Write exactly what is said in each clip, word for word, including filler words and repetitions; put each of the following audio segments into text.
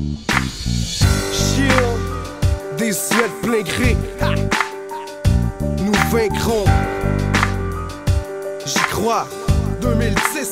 Chill, des suites plein gré. Ha! Nous vaincrons. J'y crois. deux mille dix.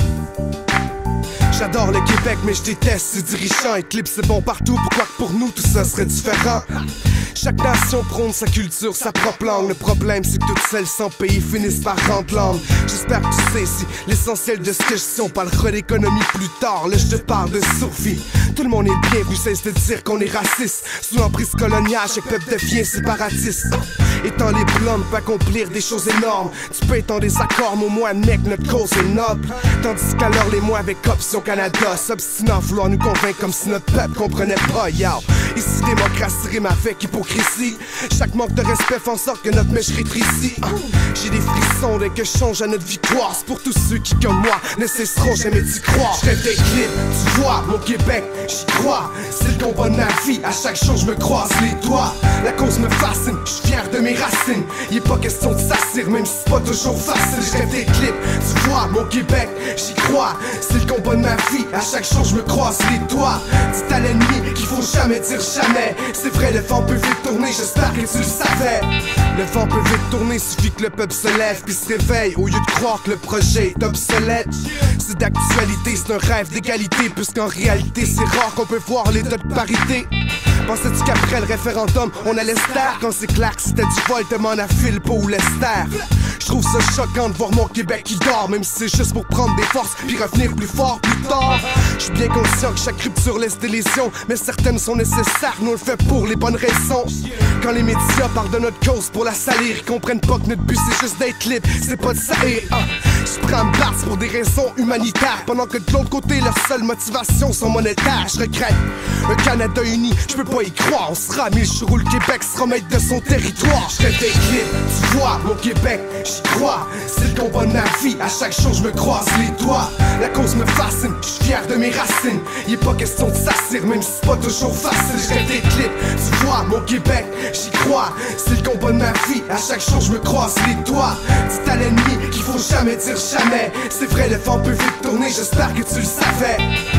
J'adore le Québec, mais je déteste ses dirigeants. Eclipse, c'est bon partout, pourquoi que pour nous tout ça serait différent? Chaque nation prône sa culture, sa propre langue. Le problème, c'est que toutes celles sans pays finissent par rendre l'âme. J'espère que tu sais si l'essentiel de ce que je sais, on parlera d'économie plus tard. Là, je te parle de survie. Tout le monde est bienvenu, cesse de dire qu'on est raciste. Sous l'emprise coloniale, chaque peuple devient séparatiste. Étant les blancs peut accomplir des choses énormes. Tu peux être en désaccord, mais au moins, mec, notre cause est noble. Tandis qu'alors les mots avec Option Canada s'obstinent à vouloir nous convaincre comme si notre peuple comprenait pas, yo. Ici, démocratie rime avec hypocrisie. Chaque manque de respect fait en sorte que notre mèche rétrécit. uh, J'ai des frissons dès que je change à notre victoire. C'est pour tous ceux qui, comme moi, ne cesseront jamais d'y croire. Je rêve d'équilibre, tu vois, mon Québec, j'y crois. C'est le combat de ma vie, à chaque jour je me croise les doigts. La cause me fascine, je suis fier de mes racines. Il est pas question de s'assir, même si c'est pas toujours facile. Je rêve d'équilibre, tu vois, mon Québec, j'y crois. C'est le combat de ma vie, à chaque jour je me croise les doigts. Dites à l'ennemi qu'il faut jamais dire jamais. C'est vrai, le vent peut vite tourner, j'espère que tu le savais. Le vent peut vite tourner, suffit que le peuple se lève puis se réveille. Au lieu de croire que le projet est obsolète. C'est d'actualité, c'est un rêve d'égalité, puisqu'en réalité c'est rare qu'on peut voir l'état de parité. Pensais-tu qu'après le référendum, on allait se taire? Quand c'est clair que c'était du vol, demande à Phil, pas ou Lester. Je trouve ça choquant de voir mon Québec qui dort, même si c'est juste pour prendre des forces puis revenir plus fort plus tard. Je suis bien conscient que chaque rupture laisse des lésions, mais certaines sont nécessaires, nous on le fait pour les bonnes raisons. Quand les médias parlent de notre cause pour la salir, ils comprennent pas que notre but c'est juste d'être libre, c'est pas de salir. uh. Je prends me battre pour des raisons humanitaires, pendant que de l'autre côté leurs seules motivations sont monétaires. Je regrette un Canada uni, je peux pas y croire. On sera mille jours où le Québec sera maître de son territoire. Je rêve d'équilibre, tu vois, mon Québec, j'y crois. C'est le combat de ma vie, à chaque jour je me croise les doigts. La cause me fascine, je suis fier de mes racines. Il est pas question de s'assir, même si c'est pas toujours facile. Je rêve d'équilibre, tu vois, mon Québec, j'y crois. C'est le combat de ma vie, à chaque jour je me croise les doigts. Dites à l'ennemi qu'il faut jamais dire jamais. C'est vrai, le vent peut vite tourner, j'espère que tu le savais.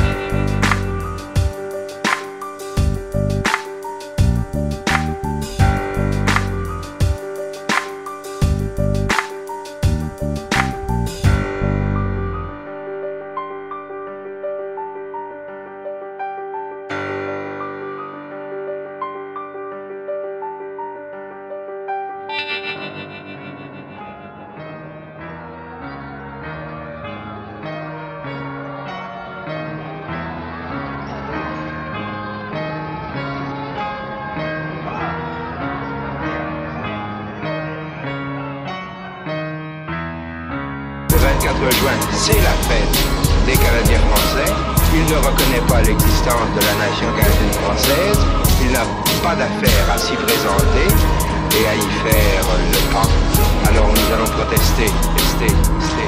vingt-quatre juin, c'est la fête des Canadiens français. Il ne reconnaît pas l'existence de la nation canadienne française. Il n'a pas d'affaire à s'y présenter et à y faire le pas. Alors nous allons protester, tester, tester,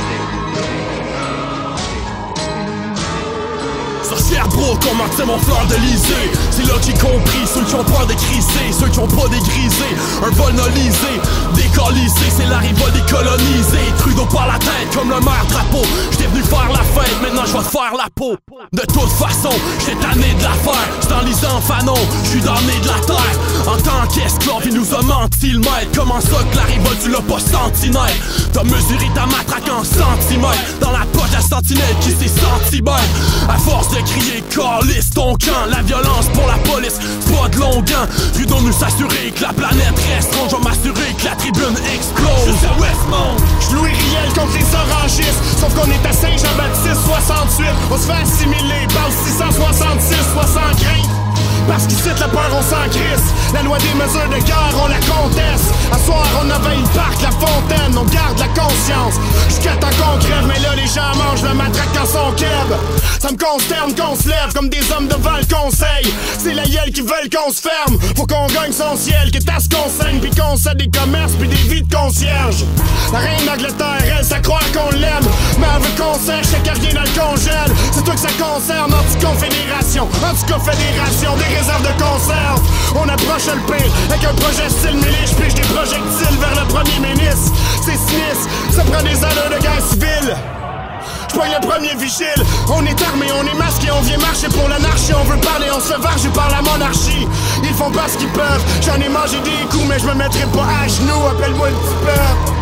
Sherbrooke, on maintient mon flanc de l'Élysée. C'est là que j'ai compris, ceux qui ont peur de criser, ceux qui ont pas dégrisé, un vol nolisé, décolisé, c'est la révolte décolonisée. Trudeau par la tête comme le maire drapeau. J'étais venu faire la fête, maintenant je vais te faire la peau. De toute façon, j'étais tanné de l'affaire. C'est en lisant Fanon, j'suis damné de la terre. En tant qu'esclave, il nous a menti le maître. Comment ça que la révolte tu l'as pas senti naître? T'as mesuré ta matraque en centimètres dans la poche à sentinelle qui s'est senti bête. À force de crier calisse ton camp, la violence pour la police, c'est pas de long gant. Trudeau nous s'assurer que la planète reste ronde, je vais m'assurer que la tribune explose. Juste à Westmount, je Louis Riel contre les orangistes. Sauf qu'on est à Saint-Jean-Baptiste soixante-huit. On se fait assimiler, parle six cent soixante-six, soit sans crainte. Parce qu'ici la peur on s'en crisse. La loi des mesures de guerre on la conteste. À soir on avait une parc, la fontaine. On garde la conscience jusqu'à temps qu'on crève. Mais là les gens mangent le matraque dans son keb. Ça me consterne qu'on se lève comme des hommes devant le conseil. C'est la gueule qui veulent qu'on se ferme. Faut qu'on gagne son ciel, que tasse qu'on saigne. Puis qu'on cède des commerces puis des vies de concierge. La reine d'Angleterre elle ça croit qu'on l'aime. Mais elle veut qu'on sèche et qu'il y a rien dans le congèle. C'est toi que ça concerne, anti-confédération, anti-confédération, des réserves de conserve. On approche le pire avec un projet style mêlé. J'piche des projectiles vers le premier ministre. C'est sinistre, ça prend des allures de guerre civile. tu pognes le premier vigile. On est armé, on est masqué, on vient marcher pour l'anarchie. On veut parler, on se fait varger par la monarchie. Ils font pas ce qu'ils peuvent, j'en ai mangé des coups, mais je me mettrai pas à genoux, appelle-moi le petit peuple.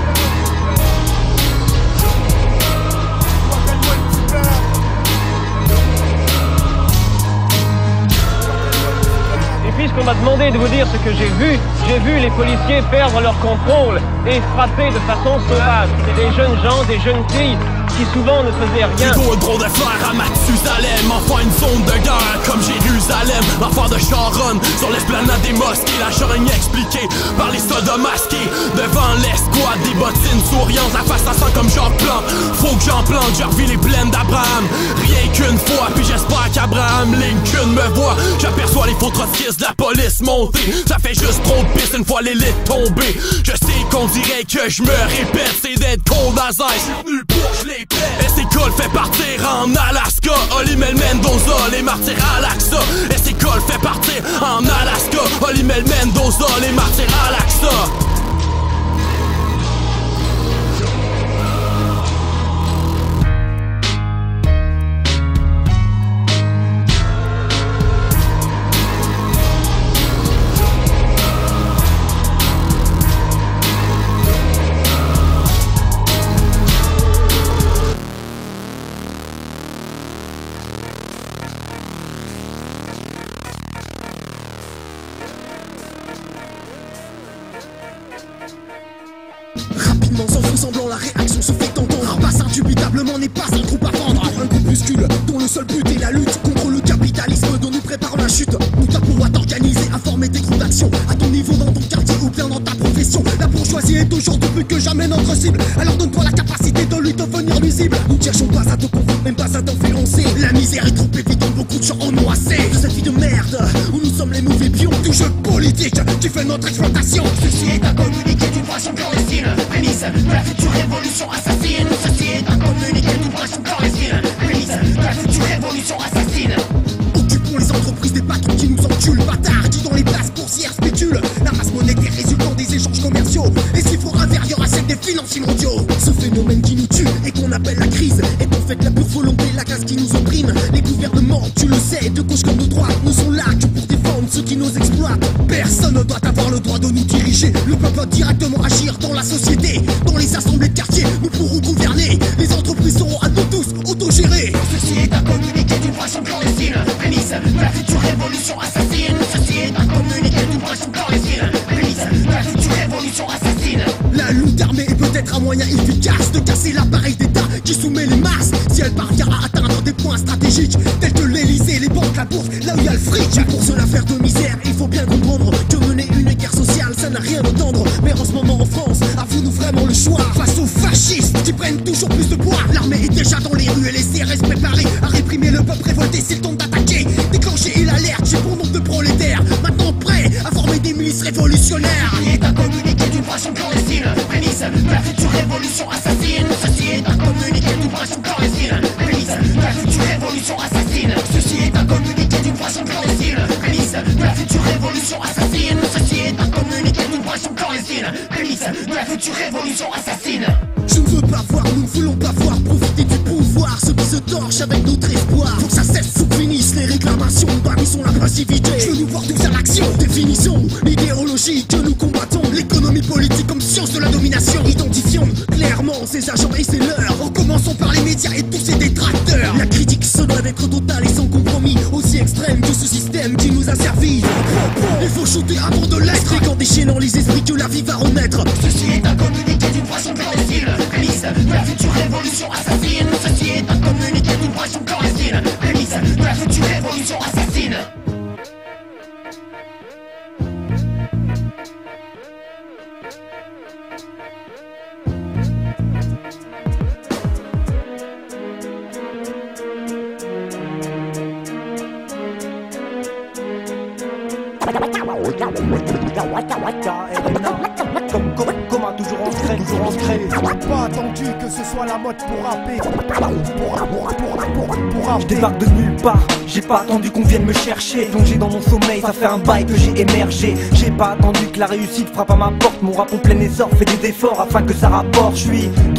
Puisqu'on m'a demandé de vous dire ce que j'ai vu, j'ai vu les policiers perdre leur contrôle et frapper de façon sauvage. C'est des jeunes gens, des jeunes filles qui souvent ne faisaient rien. Plutôt un drôle de fer à Mathusalem, enfin une zone de guerre comme Jérusalem. L'enfant de Sharon sur l'esplanade des mosquées, la charogne expliquée par les soldats masqués. Devant l'escouade, des bottines souriantes, la face à sang comme Jacques Plante. Faut que j'en plante, j'ai revu les plaines d'Abraham. Rien qu'une fois, puis j'espère qu'Abraham Lincoln me voit. J'aperçois les faux trotskistes de la police monter. Ça fait juste trop de piste une fois l'élite tombée. Je sais qu'on dirait que je me répète, c'est d'être cold as ice. J'suis venu pour je les pète. Et c'est cool fait partir en Alaska. Olimel Mendoza, les martyrs à l'Aqsa. Et c'est cool fait partir en Alaska. Olimel Mendoza, les martyrs à l'Aqsa. Rapidement, sans faux semblant, la réaction se fait entendre. Passe indubitablement n'est pas un groupe à vendre. Un groupuscule dont le seul but est la lutte contre le capitalisme dont nous préparons la chute. Nous t'avons à t'organiser, à former des groupes d'action. À ton niveau, dans ton quartier ou bien dans ta profession. La bourgeoisie est aujourd'hui plus que jamais notre cible. Alors donne-toi la capacité de lui devenir nuisible. Nous ne cherchons pas à te confondre, même pas à t'influencer. La misère est trop évidente, beaucoup de gens en ont assez. De cette vie de merde, où nous sommes les mauvais pions du jeu politique qui fait notre exploitation. Ceci est un communiqué d'une façon clandestine. Prémisse de la future révolution assassine. Ceci est un communiqué d'une façon clandestine. Prémisse de la future révolution assassine. Occupons les entreprises des patrons qui nous enculent. Bâtards qui dans les places boursières spéculent. La masse monétaire résultant des échanges commerciaux. Et s'il faut inférieur à celle des financiers mondiaux. Ce phénomène qui nous tue et qu'on appelle la crise est en fait la pure volonté, la classe qui nous opprime. Les gouvernements, tu le sais, de gauche comme de droite, ne sont là que pour défendre ceux qui nous exploitent. Personne ne doit avoir le droit de nous diriger. Le peuple doit directement agir dans la société. Dans les assemblées de quartier, nous pourrons gouverner. Les entreprises seront à nous tous autogérées. Ceci est un communiqué d'une façon clandestine. Prémisse de la future révolution assassine. Ceci est un communiqué d'une façon clandestine. Prémisse de la future révolution assassine. La lutte armée est peut-être un moyen efficace de casser l'appareil d'État qui soumet les masses. Si elle parvient à atteindre des points stratégiques tels que l'Elysée, les banques, la bourse, là où il y a le fric. Pour cela faire de misère, il faut bien comprendre que mener une guerre sociale, ça n'a rien d'entendre. Mais en ce moment en France, avouez-nous vraiment le choix face aux fascistes qui prennent toujours plus de poids. L'armée est déjà dans les rues et les C R S préparés à réprimer le peuple révolté s'il tente d'attaquer. Déclencher l'alerte, j'ai bon nombre de prolétaires maintenant prêts à former des milices révolutionnaires. Ceci est un communiqué d'une façon clandestine. Prémisse de la future révolution assassine. Ceci est un communiqué d'une façon clandestine. Prémisse de la future révolution assassine. Ceci est un communiqué d'une façon clandestine. Prémisse de la future révolution assassine. Ceci est un communiqué d'une façon clandestine. Prémisse de la future révolution assassine. Je ne veux pas voir, nous ne voulons pas voir profiter du pouvoir ceux qui se torchent avec notre espoir. Faut que ça cesse, faut que finissent les réclamations, bannissons la passivité. Je veux nous voir tous à l'action. Définissons l'idéologie que nous combattons. L'économie politique comme science de la domination. Identifions clairement ces agents et ces leurs. En commençant par les médias et tous ces détracteurs. La critique se doit d'être totale et sans compromis. Aussi extrême que ce système qui nous a servi. Il faut shooter avant de l'être. Et qu'en déchaînant les esprits que la vie va renaître. Ceci est un communiqué d'une façon clandestine. Prémisse de la future révolution assassine. Ceci est un communiqué d'une façon clandestine. Prémisse de la future révolution assassine. Comme, comme, comme a toujours ancré, toujours ancré. Pas attendu que ce soit la mode pour rapper. Pour, pour, pour, pour, pour rapper. Je débarque de nulle part, j'ai pas attendu qu'on vienne me chercher. Plongé dans mon sommeil, ça fait un bail que j'ai émergé. J'ai pas attendu que la réussite frappe à ma porte. Mon rap en plein essor fait des efforts afin que ça rapporte. Je suis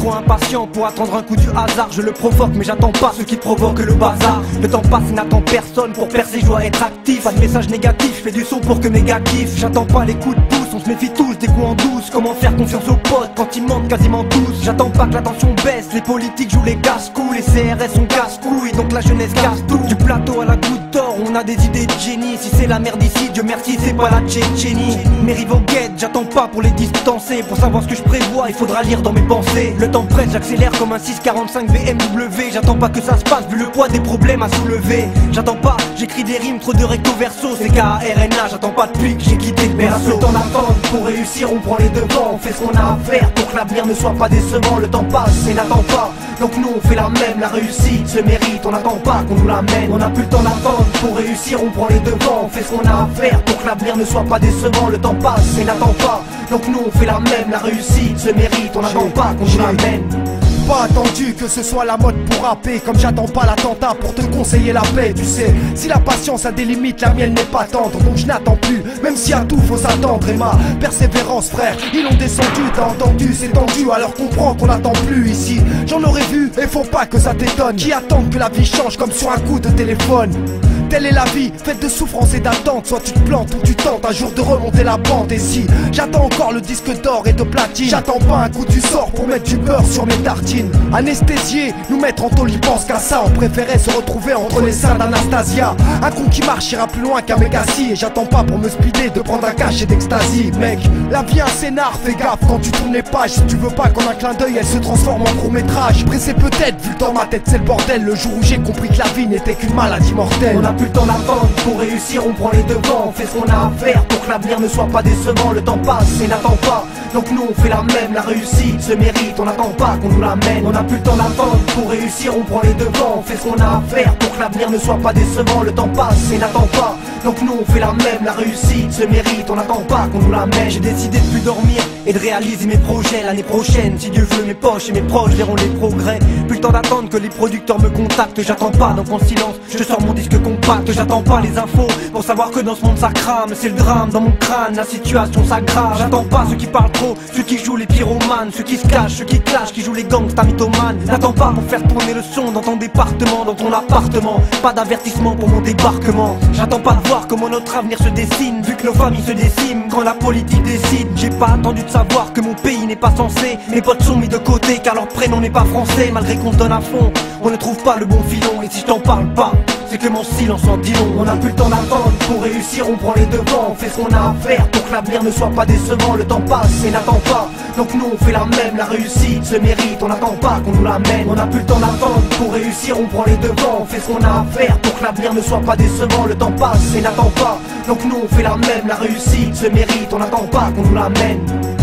trop impatient pour attendre un coup du hasard. Je le provoque mais j'attends pas ce qui provoque le bazar. Le temps passe et n'attend personne, pour percer je dois être actif. Pas de message négatif, je fais du son pour que mes gars kiffent. J'attends pas les coups de pouce, on se méfie tous des coups en douce. Comment faire confiance aux potes quand ils mentent quasiment tous. J'attends pas que la tension baisse, les politiques jouent les casse-coups. Les C R S sont casse-couilles, donc la jeunesse casse tout. Du plateau à la goutte d'or, on a des idées de génie. Si c'est la merde ici, Dieu merci c'est pas la Tchétchénie. Mes rivaux guettent, j'attends pas pour les distancer. Pour savoir ce que je prévois, il faudra lire dans mes pensées. Le temps presse, j'accélère comme un six quarante-cinq B M W. J'attends pas que ça se passe vu le poids des problèmes à soulever. J'attends pas, j'écris des rimes, trop de recto verso. C'est K A R N A, j'attends pas de pique, j'ai quitté le berceau. Le temps d'attendre, pour réussir on prend les devants. On fait ce qu'on a à faire pour que l'avenir ne soit pas décevant. Le temps passe et n'attend pas, donc nous on fait la même. La réussite se mérite, on n'attend pas qu'on nous l'amène. On a plus le temps d'attendre, pour réussir on prend les devants. On fait ce qu'on a à faire pour que l'avenir ne soit pas décevant. Le temps passe et n'attend pas, donc nous on fait la même. La réussite se mérite, on n'attend pas qu'on nous l'amène. Pas attendu que ce soit la mode pour rapper. Comme j'attends pas l'attentat pour te conseiller la paix. Tu sais, si la patience a des limites, la mienne n'est pas tendre. Donc je n'attends plus, même si à tout faut s'attendre. Et ma persévérance frère, ils l'ont descendu. T'as entendu, c'est tendu, alors comprends qu'on n'attend plus ici. J'en aurais vu, et faut pas que ça t'étonne. Qui attendent que la vie change comme sur un coup de téléphone. Telle est la vie, faite de souffrance et d'attente. Soit tu te plantes ou tu tentes un jour de remonter la pente. Et si j'attends encore le disque d'or et de platine, j'attends pas un coup du sort pour mettre du beurre sur mes tartines. Anesthésié, nous mettre en tôle, ils pensent qu'à ça. On préférait se retrouver entre les seins d'Anastasia. Un con qui marche ira plus loin qu'un mec assis. Et j'attends pas pour me speeder de prendre un cachet d'extasie. Mec, la vie est un scénar, fais gaffe quand tu tournes les pages. Si tu veux pas qu'en un clin d'œil elle se transforme en court métrage. Pressé peut-être, vu dans ma tête c'est le bordel. Le jour où j'ai compris que la vie n'était qu'une maladie mortelle. On a plus le temps d'attendre, pour réussir on prend les devants. On fait ce qu'on a à faire pour que l'avenir ne soit pas décevant. Le temps passe et n'attend pas, donc nous on fait la même. La réussite se mérite, on n'attend pas qu'on nous l'amène. On a plus le temps d'attendre, pour réussir on prend les devants. On fait ce qu'on a à faire pour que l'avenir ne soit pas décevant. Le temps passe et n'attend pas, donc nous on fait la même. La réussite se mérite, on n'attend pas qu'on nous l'amène. J'ai décidé de plus dormir et de réaliser mes projets. L'année prochaine, si Dieu veut, mes poches et mes proches verront les progrès. Plus le temps d'attendre que les producteurs me contactent. J'attends pas, donc en silence, je sors mon disque compact. J'attends pas les infos pour savoir que dans ce monde ça crame. C'est le drame dans mon crâne, la situation s'aggrave. J'attends pas ceux qui parlent trop, ceux qui jouent les pyromanes, ceux qui se cachent, ceux qui clashent, qui jouent les gangsters mythomanes. N'attends pas pour faire tourner le son dans ton département, dans ton appartement. Pas d'avertissement pour mon débarquement. J'attends pas de voir comment notre avenir se dessine, vu que nos familles se déciment quand la politique décide. J'ai pas attendu de savoir que mon pays n'est pas censé. Mes potes sont mis de côté car leur prénom n'est pas français. Malgré qu'on se donne à fond, on ne trouve pas le bon filon. Et si je t'en parle pas, c'est que mon silence en dit long. On a plus le temps d'attendre, pour réussir on prend les devants. On fait ce qu'on a à faire pour que l'avenir ne soit pas décevant. Le temps passe et n'attend pas, donc nous on fait la même. La réussite se mérite, on n'attend pas qu'on nous l'amène. On a plus le temps d'attendre, pour réussir on prend les devants. On fait ce qu'on a à faire pour que l'avenir ne soit pas décevant. Le temps passe et n'attend pas, donc nous on fait la même. La réussite se mérite, on n'attend pas qu'on nous l'amène.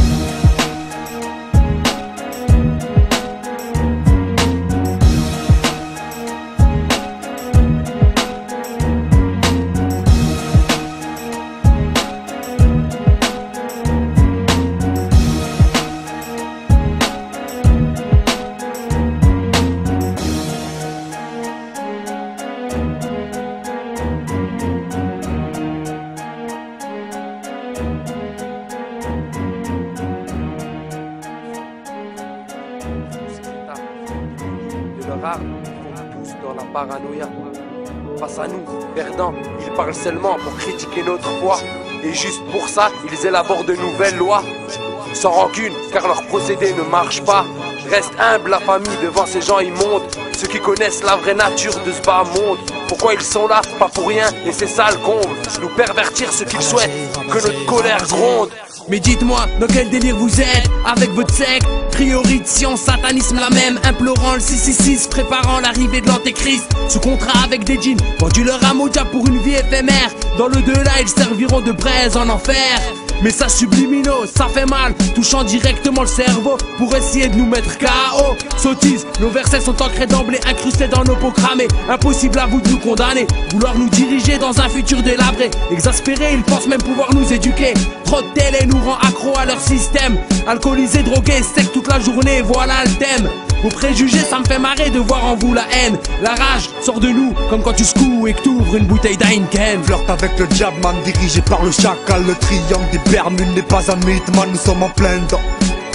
Tous dans la paranoïa. Face à nous, perdants, ils parlent seulement pour critiquer notre foi. Et juste pour ça, ils élaborent de nouvelles lois. Sans rancune, car leur procédé ne marche pas. Reste humble la famille devant ces gens immondes. Ceux qui connaissent la vraie nature de ce bas monde. Pourquoi ils sont là, pas pour rien, et c'est ça le comble. Nous pervertir ce qu'ils souhaitent, que notre colère gronde. Mais dites-moi, dans quel délire vous êtes avec votre secte? Priori de science, satanisme la même, implorant le six six six, préparant l'arrivée de l'antéchrist. Sous contrat avec des djinns, vendus leur âme au diable pour une vie éphémère. Dans le delà, ils serviront de braise en enfer. Messages subliminaux, ça fait mal, touchant directement le cerveau pour essayer de nous mettre K O. Sottise, nos versets sont ancrés d'emblée, incrustés dans nos peaux cramées. Impossible à vous de nous condamner, vouloir nous diriger dans un futur délabré. Exaspérés, ils pensent même pouvoir nous éduquer. Trop de télé nous rend accro à leur système. Alcoolisés, drogués, secs toute la journée, voilà le thème. Vos préjugés, ça me fait marrer de voir en vous la haine. La rage sort de nous, comme quand tu secoues et que t'ouvres une bouteille d'Heineken. Flirte avec le diable, man, dirigé par le chacal. Le triangle des Bermudes n'est pas un mythe, man, nous sommes en plein dedans.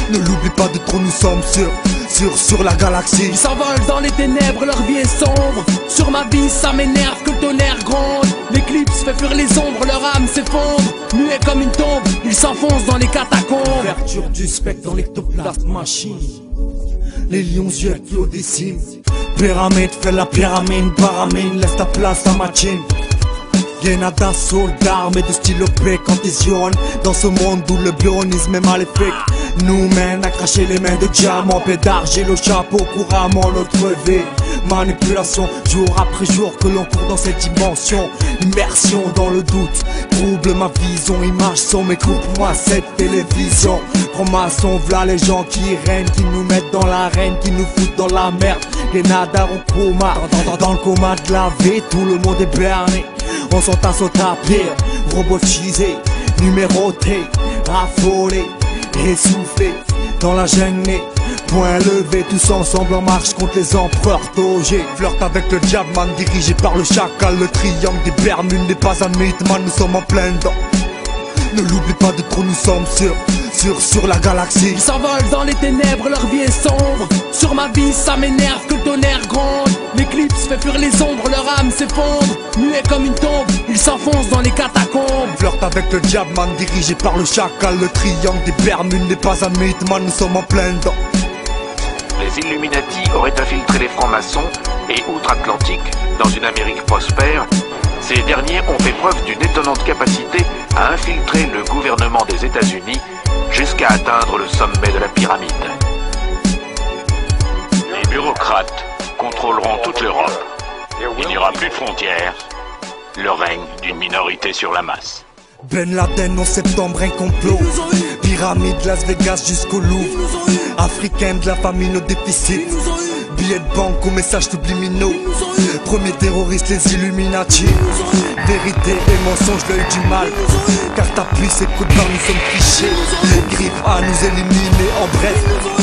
Ne l'oublie pas de trop, nous sommes sur, sur, sur la galaxie. Ils s'envolent dans les ténèbres, leur vie est sombre. Sur ma vie ça m'énerve que le tonnerre gronde. L'éclipse fait fuir les ombres, leur âme s'effondre. Muet comme une tombe, ils s'enfoncent dans les catacombes. Ouverture du spectre dans l'ectoplasme machine. Les lions jettent l'eau des cimes. Pyramide fait la pyramide, paramine, laisse ta place à ma chin. Grenada, soldats, armés de stylo P quand ils jaune. Dans ce monde où le bureaunisme est maléfique, nous mène à cracher les mains de diamants, pédargé le chapeau couramment notre vie. Manipulation, jour après jour que l'on court dans cette dimension. Immersion dans le doute, trouble ma vision. Image sombre, écoute-moi cette télévision. Franc-maçon, v'là les gens qui règnent, qui nous mettent dans l'arène, qui nous foutent dans la merde. Grenada au coma, dans, dans, dans le coma de la vie, tout le monde est berné. On s'entasse au tapis, robotisé, numéroté, affolé, essoufflé, dans la jungle, point levé, tous ensemble en marche contre les empereurs Togé. Flirte avec le diamant dirigé par le chacal, le triangle des Bermudes n'est pas un mythe, man, nous sommes en plein dedans. Ne l'oublie pas de trop, nous sommes sur, sur, sur la galaxie. Ils s'envolent dans les ténèbres, leur vie est sombre. Sur ma vie ça m'énerve que le tonnerre gronde. L'éclipse fait fuir les ombres, leur âme s'effondre. Muet comme une tombe, ils s'enfoncent dans les catacombes. Flirte avec le diamant dirigé par le chacal, le triangle des Bermudes n'est pas un mythe, man, nous sommes en plein dedans. Les Illuminati auraient infiltré les francs-maçons et outre-Atlantique dans une Amérique prospère. Ces derniers ont fait preuve d'une étonnante capacité à infiltrer le gouvernement des États-Unis jusqu'à atteindre le sommet de la pyramide. Les bureaucrates contrôleront toute l'Europe. Il n'y aura plus de frontières. Le règne d'une minorité sur la masse. Ben Laden en septembre, un complot. Pyramide, Las Vegas jusqu'au Louvre. Africain de la famine au déficit. Billets de banque au message subliminaux. Premier terroriste, les Illuminati. Vérité et mensonge, l'œil du mal. Car t'appuies, c'est coup de barre, nous sommes fichés. Griffes à nous éliminer en bref.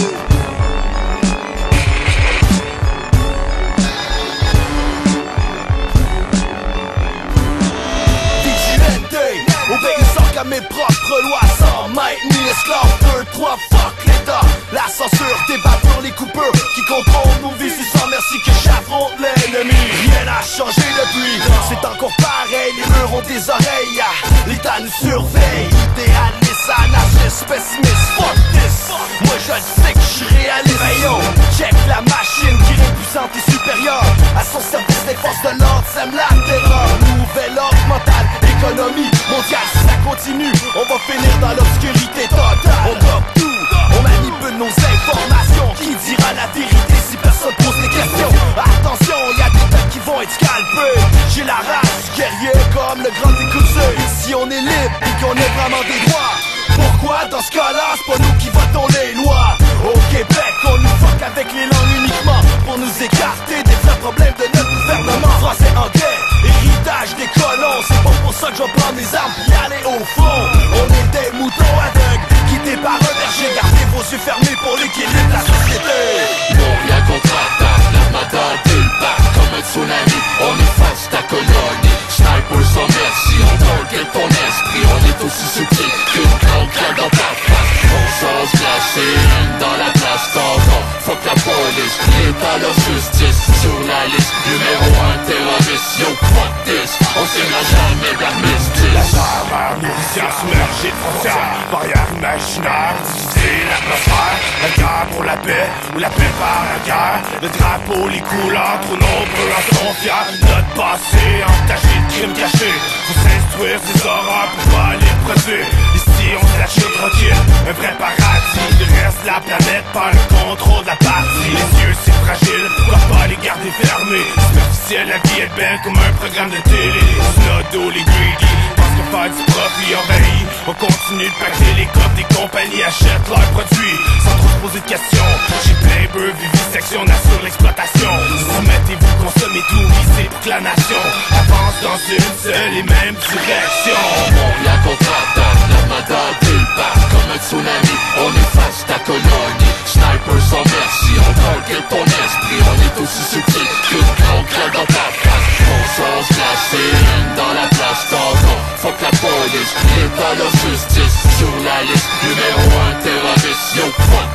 Obéissant qu'à mes propres lois, sans maintenir esclave, deux, trois, fuck l'État. La censure débat pour les coupeurs qui contrôlent nos vies, c'est sans merci que j'affronte l'ennemi. Rien n'a changé depuis, c'est encore pareil, les murs ont des oreilles. L'État nous surveille, idéaliste, anarchiste, pessimiste, fuck this. Moi je sais que je suis réaliste. Hey yo, check la machine qui est puissante et supérieure. À son service, les forces de l'ordre sèment la terreur. Nouvel ordre mental, économie mondiale, si ça continue, on va finir dans l'obscurité totale. On dope tout, on manipule nos informations. Qui dira la vérité si personne pose des questions? Attention, y'a des têtes qui vont être scalpées. J'ai la race du guerrier comme le grand écoussé. Si on est libre et qu'on ait vraiment des droits, pourquoi dans ce cas-là c'est pas nous qui votons les lois? Au Québec on nous fuck avec les langues uniquement pour nous écarter des vrais problèmes de notre gouvernement. Français, anglais, héritage des colons. C'est pas pour ça que je vais prendre mes armes puis aller au front. On est des moutons aveugles, guidés par un berger. Gardez vos yeux fermés pour l'équilibre de la société. Non, rien contre attaque, l'armada débarque comme un tsunami. On efface ta colonie, sniper sans merci. On target ton esprit, on est aussi subtil qu'une grande claque dans ta face. Conscience glacée, dans la place d'enfant. Fuck la police, l'état, leur justice. Sur la liste, numéro un terroriste. Yo, fuck this, on signera jamais d'armistice. La saveur nourricière submergée de frontières. Barrière imaginaire, diviser l'atmosphère. La guerre pour la paix, ou la paix par la guerre. Le drapeau, les couleurs, trop nombreux en sont fiers. Notre passé, entaché de crimes cachés. Faut s'instruire ces horreurs pour pas les produire. Ici on se lâche tranquille, un vrai paradis. Le reste de la planète par le contrôle de la partie. Les yeux c'est fragile, pourquoi pas les garder fermés? Superficiel, la vie est belle comme un programme de télé. Snodo, les greedy, parce que faire du profit envahit. On continue de pacter les coffres, des compagnies achètent leurs produits sans trop se poser de questions. Chez Playboy, vivisection, on assure l'exploitation. Soumettez-vous, consommez tout, visez pour que la nation avance dans une seule et même direction. Montréal contre-attaque, l'armada débarque comme un tsunami. On efface ta colonie, sniper sans merci. On target ton esprit, on est aussi subtil qu'une grande claque dans ta face. Conscience glacée, dans la place d'enfant. Fuck la police, l'état, leur justice. Sur la liste, numéro un terroriste. Yo, fuck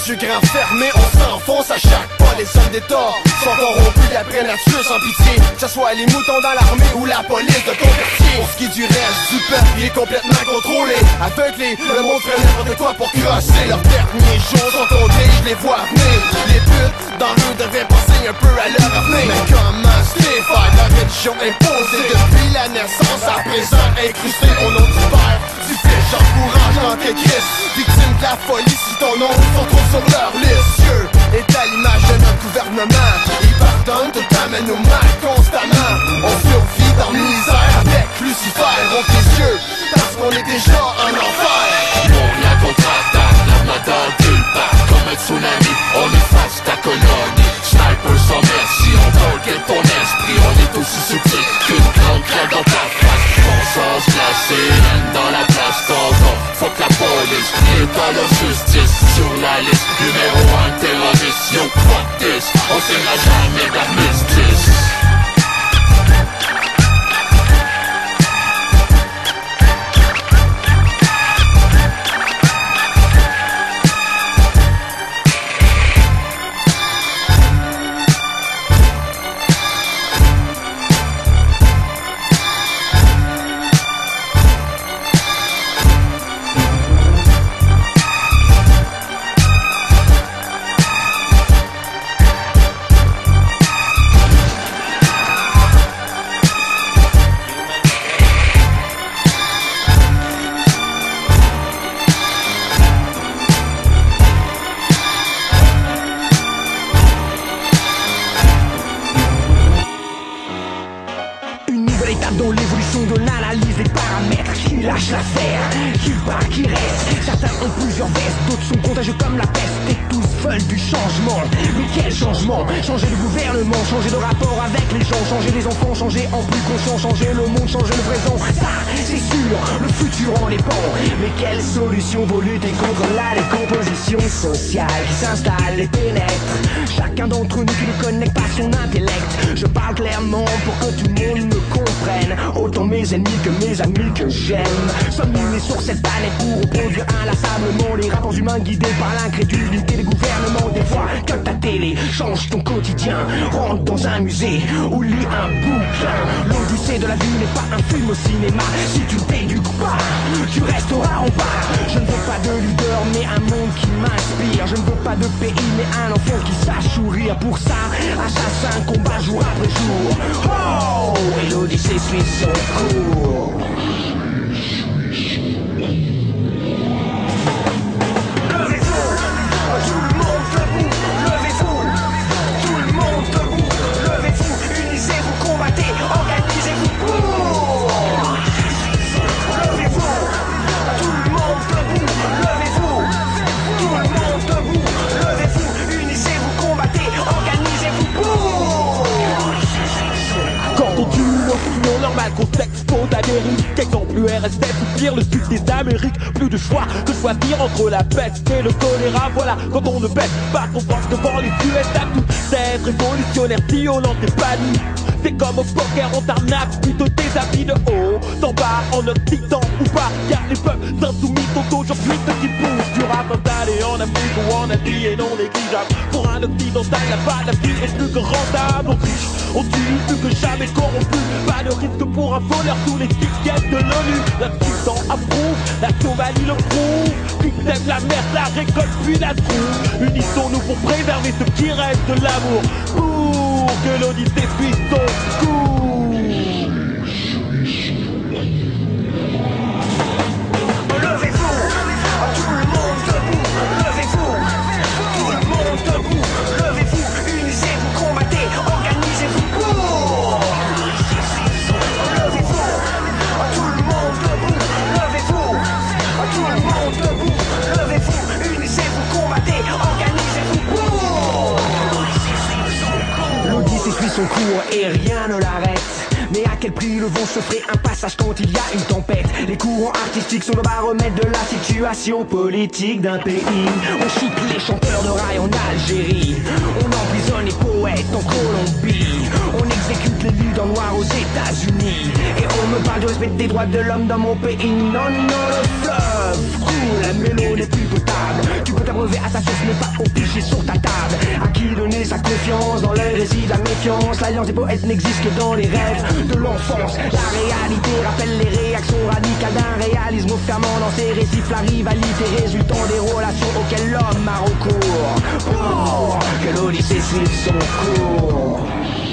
yeux grands fermés, on s'enfonce à chaque pas. Les hommes d'État sont corrompus, ils apprennent à tuer sans pitié, que ce soit les moutons dans l'armée ou la police de ton quartier. Pour ce qui est du reste du peuple, il est complètement contrôlé, aveuglé, le monde fait n'importe quoi pour crosser. Leurs derniers jours sont comptés, je les vois venir. Les putes dans l'eau devaient penser un peu à leur avenir. Mais comment se faire la religion imposée depuis la naissance à présent incrustée au nom du Père, du Fils, j'encourage l'antéchrist. Victime de la folie si ton nom se retrouve sur leur liste. Dieu est à l'image de notre gouvernement, il pardonne tout le temps mais nous mal constamment. On survit dans misère avec Lucifer. On tes yeux parce qu'on est déjà en enfer. Moria contre-attaque, l'armada débarque comme un tsunami, on efface ta colonie. Sniper sans merci, on target ton esprit, on est aussi subtil qu'une grande claque dans ta face. Conscience glacée, haine dans la place, tonton, fuck la police, l'état de justice sur la liste, numéro un terroriste, yo fuck this, on signera jamais d'armistice. Dans l'évolution de l'analyse, les paramètres qui lâchent l'affaire, qui part, qui reste. Certains ont plusieurs vestes, d'autres sont contagieux comme la peste. Et tous veulent du changement. Mais quel changement? Changer de gouvernement, changer de rapport avec les gens, changer les enfants, changer en plus conscient, changer le monde, changer le présent. Ça, c'est sûr, le futur en dépend. Mais quelle solution pour lutter contre la décomposition sociale qui s'installe et pénètre chacun d'entre nous qui ne connecte pas son intellect? Je parle clairement pour que tout le monde me comprenne, autant mes ennemis que mes amis que j'aime. Sommes-nous nés sur cette planète pour reproduire inlassablement les rapports humains guidés par l'incrédulité des gouvernements? Des fois que ta télé change ton quotidien, rentre dans un musée ou lis un bouquin. L'odyssée de la vie n'est pas un film au cinéma. Si tu ne t'éduques pas, tu resteras en bas. Je ne veux pas de leader mais un monde qui m'inspire. Je ne veux pas de pays mais un enfant qui sache sourire. Pour ça, assassin combat jour après jour. Oh, et l'odyssée suit son cours. Levez-vous, tout le monde debout. Levez-vous, tout le monde debout. Levez-vous, unissez-vous, combattez, organisez-vous pour. Levez-vous, tout le monde debout. Levez-vous, tout le monde debout. Levez-vous, unissez-vous, combattez, organisez-vous pour. Quand on tue l'opinion normale, contexte d'Amérique, exemple U R S S ou pire le sud des Amériques. Plus de choix que choisir entre la peste et le choléra. Voilà, quand on ne baisse pas qu'on pense devant les U S A, tout c'est révolutionnaire, violente et panique. C'est comme au poker, on t'arnaque plutôt des habits de haut d'en bas, en occident ou pas, car les peuples insoumis sont aujourd'hui ceux qui poussent du rap installé en Afrique ou en Asie et non négligeable. Pour un occidental, là-bas, la vie est plus que rentable. On triche, on tue, plus que jamais corrompu. Pas de risque pour un voleur, tous les tickets de l'ONU. L'Occident approuve, la Somalie le prouve. Qui sème la merde, la récolte puis la trouve. Unissons-nous pour préserver ce qui reste de l'amour, pour que l'Odyssée suive son cours. Levez-vous, tout le monde debout. Levez-vous, tout le monde debout. Levez-vous, unissez-vous, combattez, organisez-vous pour. Levez-vous, tout le monde debout. Levez-vous, tout le monde debout. Levez-vous, unissez-vous, combattez, organisez-vous pour. L'Odyssée suit son cours et rien ne l'arrête. Mais à quel prix le vent se ferait un passage quand il y a une tempête? Les courants artistiques sont le baromètre de la situation politique d'un pays. On shoot les chanteurs de rail en Algérie, on emprisonne les poètes en Colombie, on exécute les luttes en noir aux États-Unis. Et on me parle du respect des droits de l'homme dans mon pays. Non, non, le fleuve coule, la mélodie est plus table. Tu peux t'abreuver à ta sauce mais pas au piché sur ta table. À qui donner sa confiance, dans leur réside la méfiance. L'alliance des poètes n'existe que dans les rêves de l'enfance. La réalité rappelle les réactions radicales d'un réalisme fermant dans ses récifs la rivalité résultant des relations auxquelles l'homme a recours pour que l'Odyssée suive son cours.